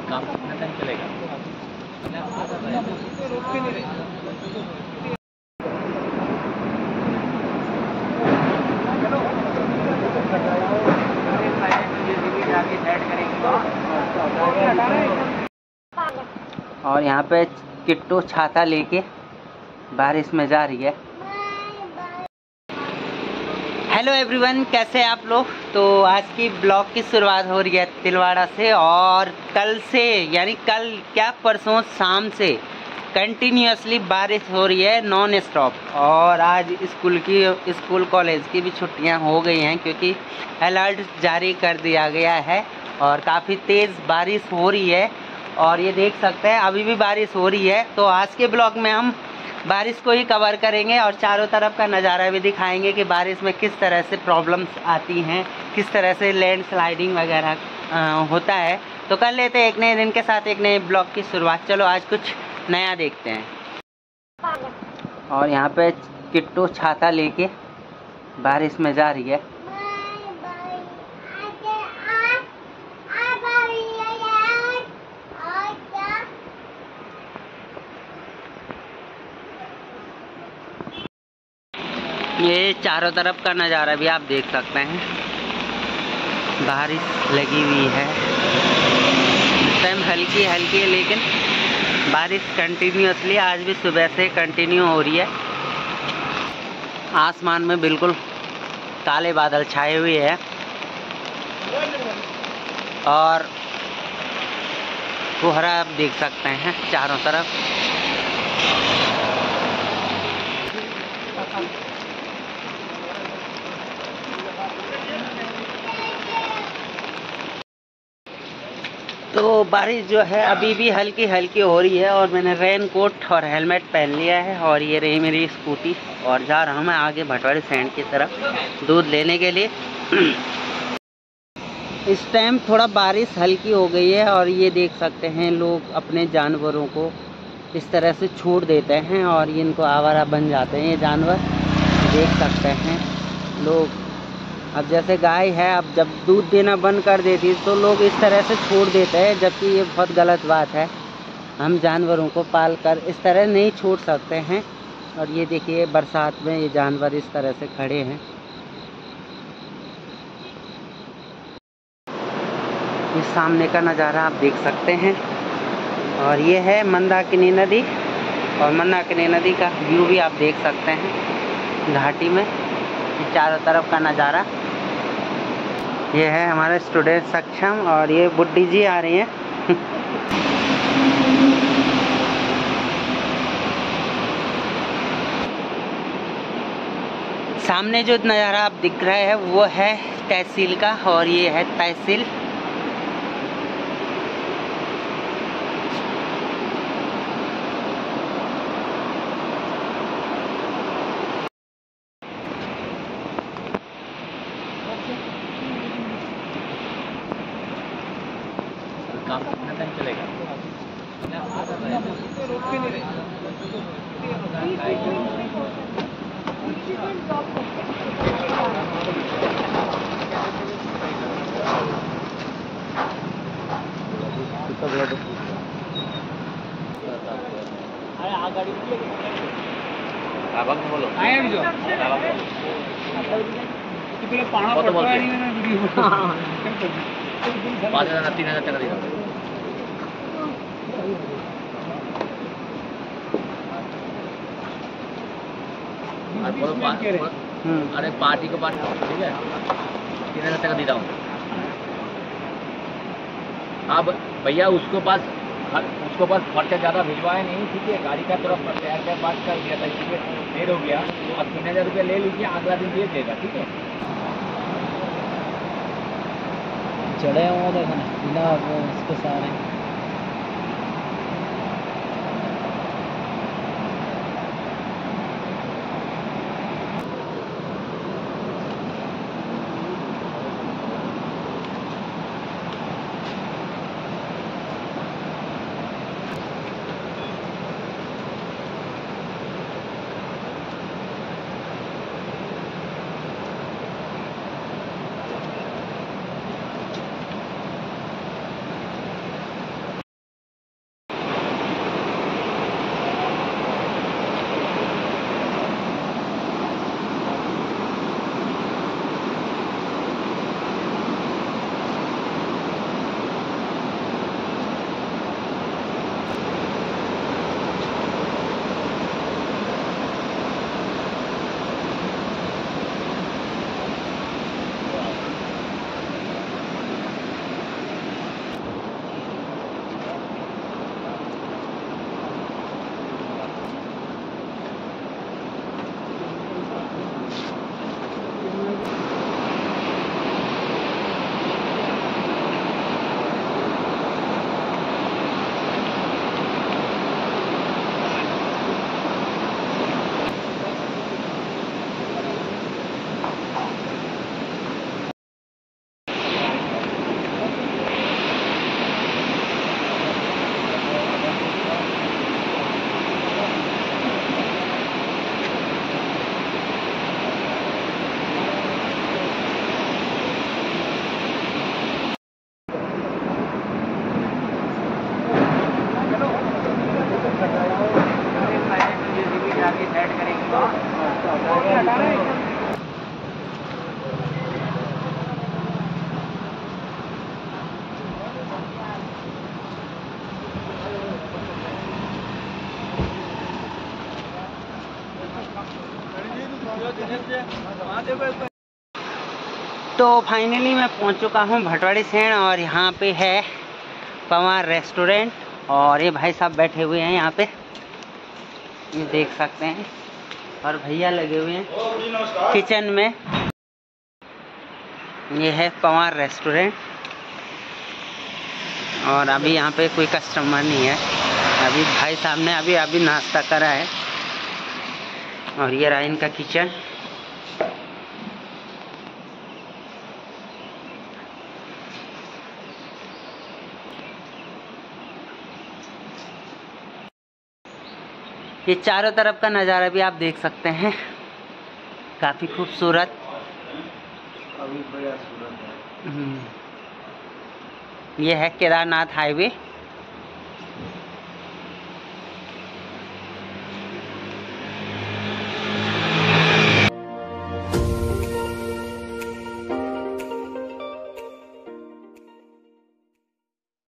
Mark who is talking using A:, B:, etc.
A: काम कितना टाइम चलेगा?
B: और यहाँ पे किट्टू छाता लेके बारिश में जा रही है। हेलो एवरीवन, कैसे हैं आप लोग? तो आज की ब्लॉग की शुरुआत हो रही है तिलवाड़ा से। और कल से यानी कल क्या परसों शाम से कंटिन्यूसली बारिश हो रही है नॉन स्टॉप। और आज स्कूल कॉलेज की भी छुट्टियां हो गई हैं क्योंकि अलर्ट जारी कर दिया गया है और काफ़ी तेज़ बारिश हो रही है। और ये देख सकते हैं अभी भी बारिश हो रही है। तो आज के ब्लॉग में हम बारिश को ही कवर करेंगे और चारों तरफ का नज़ारा भी दिखाएंगे कि बारिश में किस तरह से प्रॉब्लम्स आती हैं, किस तरह से लैंड स्लाइडिंग वगैरह होता है। तो कर लेते हैं एक नए दिन के साथ एक नए ब्लॉग की शुरुआत। चलो आज कुछ नया देखते हैं। और यहाँ पे किट्टू छाता लेके बारिश में जा रही है। ये चारों तरफ का नज़ारा भी आप देख सकते हैं, बारिश लगी हुई है। इस टाइम हल्की हल्की है लेकिन बारिश कंटिन्यूसली आज भी सुबह से कंटिन्यू हो रही है। आसमान में बिल्कुल काले बादल छाए हुए हैं और कोहरा आप देख सकते हैं चारों तरफ। तो बारिश जो है अभी भी हल्की हल्की हो रही है और मैंने रेन कोट और हेलमेट पहन लिया है। और ये रही मेरी स्कूटी और जा रहा हूँ मैं आगे भटवाड़ी सैंड की तरफ दूध लेने के लिए। इस टाइम थोड़ा बारिश हल्की हो गई है और ये देख सकते हैं लोग अपने जानवरों को इस तरह से छोड़ देते हैं और इनको आवारा बन जाते हैं ये जानवर, देख सकते हैं लोग। अब जैसे गाय है, अब जब दूध देना बंद कर देती तो लोग इस तरह से छोड़ देते हैं, जबकि ये बहुत गलत बात है। हम जानवरों को पाल कर इस तरह नहीं छोड़ सकते हैं। और ये देखिए बरसात में ये जानवर इस तरह से खड़े हैं। ये सामने का नज़ारा आप देख सकते हैं और ये है मंदाकिनी नदी। और मंदाकिनी नदी का व्यू भी आप देख सकते हैं घाटी में, ये चारों तरफ का नज़ारा। ये है हमारे स्टूडेंट सक्षम और ये बुड्ढी जी आ रही हैं। सामने जो नज़ारा आप दिख रहा है वो है तहसील का और ये है तहसील।
A: काम कितना टाइम चलेगा? কত বলছে? 5,000 না 3,000 টাকা দিতে হবে। আর বলো अरे पार्टी को पार्टी ठीक है 3,000 टका देता हूँ। हाँ भैया उसको पास खर्चा ज़्यादा भिजवाया नहीं, ठीक है। गाड़ी का थोड़ा तैयार कर बात कर दिया था, इसलिए देर हो गया। अब 3,000 रुपया ले लीजिए, अगला दिन दे देगा, ठीक है।
B: चढ़े हुए देखो ना उसके सारे। तो फाइनली मैं पहुंच चुका हूं भटवाड़ी सेण और यहाँ पे है पवार रेस्टोरेंट और ये भाई साहब बैठे हुए हैं यहाँ पे, ये देख सकते हैं, और भैया लगे हुए हैं किचन में। ये है पवार रेस्टोरेंट और अभी यहाँ पे कोई कस्टमर नहीं है, अभी भाई साहब ने अभी नाश्ता करा है। और ये रहा इनका किचन। ये चारों तरफ का नज़ारा भी आप देख सकते हैं, काफ़ी खूबसूरत। ये है केदारनाथ हाईवे।